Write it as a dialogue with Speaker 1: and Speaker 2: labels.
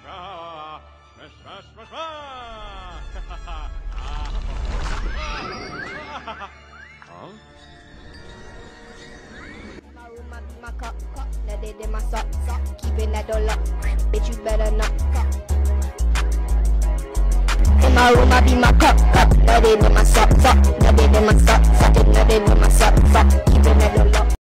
Speaker 1: My cup, let it in my sock, keeping that door locked. Bitch, you better not. In my room, I be my cup, let it in my sock, let it in my sock, let it in my sock, keeping that door locked.